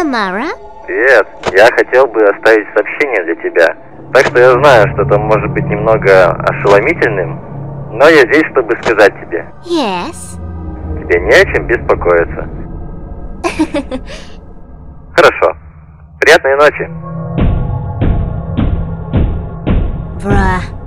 Amara? Привет. Я хотел бы оставить сообщение для тебя. Так что я знаю, что это может быть немного ошеломительным, но я здесь, чтобы сказать тебе. Yes. Тебе не о чем беспокоиться. Хорошо. Приятной ночи. Bruh.